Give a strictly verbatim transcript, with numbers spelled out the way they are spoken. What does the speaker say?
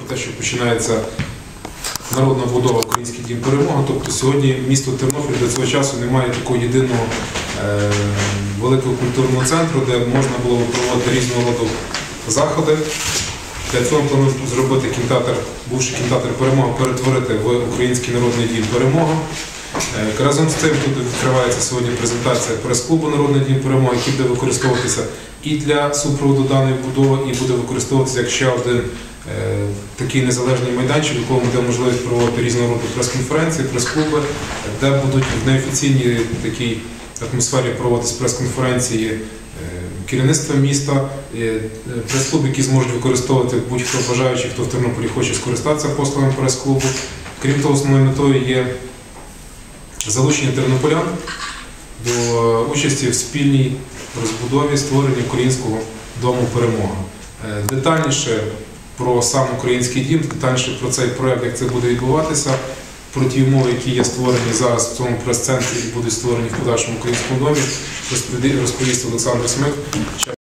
про те, що починається народна будова «Український дім перемоги». Тобто сьогодні місто Тернопіль до цього часу не має такого єдиного е, великого культурного центру, де можна було проводити різного роду заходи. Для цього плануємо зробити кінотеатр, бувший кінотеатр «Перемога», перетворити в Український народний дім «Перемога». Разом з цим тут відкривається сьогодні презентація прес-клубу «Народний дім перемоги», який буде використовуватися і для супроводу даної будови, і буде використовуватися як ще один е, такий незалежний майданчик, в якому буде можливість проводити різного роду прес-конференції, прес-клуби, де будуть в неофіційній такій атмосфері проводитися прес-конференції е, керівництва міста, е, прес-клуб, які зможуть використовувати будь-хто бажаючий, хто в Тернополі хоче скористатися послугами прес-клубу. Крім того, основною метою є залучення тернополян до участі в спільній розбудові створення Українського дому перемоги. Детальніше про сам Український дім, детальніше про цей проєкт, як це буде відбуватися, про ті умови, які є створені зараз в цьому прес-центрі і будуть створені в подальшому Українському домі, розповість Олександр Смик,